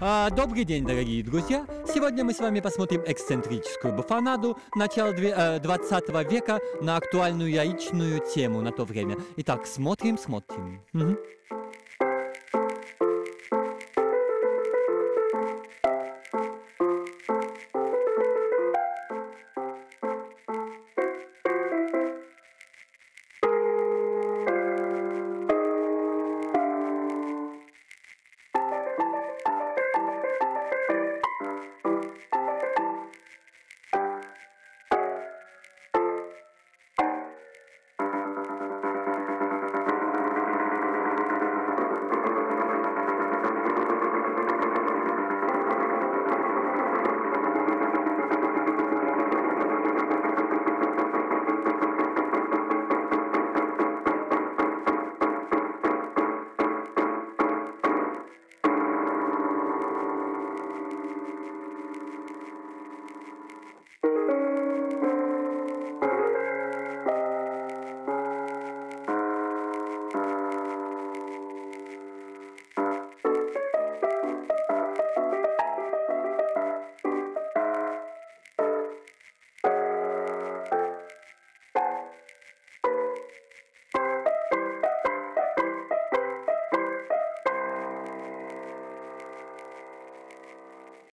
Добрый день, дорогие друзья! Сегодня мы с вами посмотрим эксцентрическую буфонаду начала 20 века на актуальную яичную тему на то время. Итак, смотрим. Мгм.